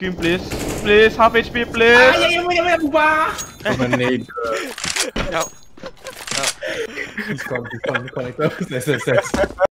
Scream, please. Please, half HP, please. Yang punya bubar. Terminator. Help. Diskon. Yes.